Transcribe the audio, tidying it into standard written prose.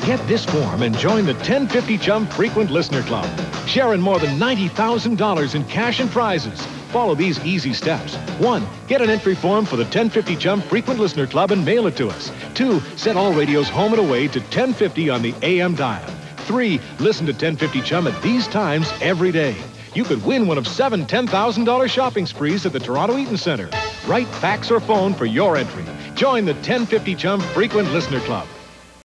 Get this form and join the 1050 CHUM Frequent Listener Club. Share in more than $90,000 in cash and prizes. Follow these easy steps. 1. Get an entry form for the 1050 CHUM Frequent Listener Club and mail it to us. 2. Set all radios home and away to 1050 on the AM dial. 3. Listen to 1050 CHUM at these times every day. You could win one of 7 $10,000 shopping sprees at the Toronto Eaton Centre. Write, fax, or phone for your entry. Join the 1050 CHUM Frequent Listener Club.